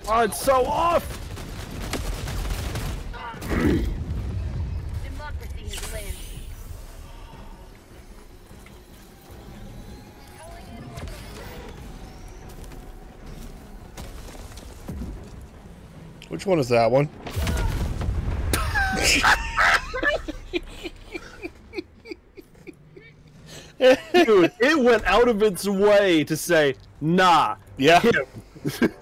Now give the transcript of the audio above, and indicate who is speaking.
Speaker 1: Oh, it's so off!
Speaker 2: Democracy has landed.
Speaker 3: Which one is that one?
Speaker 1: Dude, it went out of its way to say, nah,
Speaker 3: Yeah.
Speaker 1: him.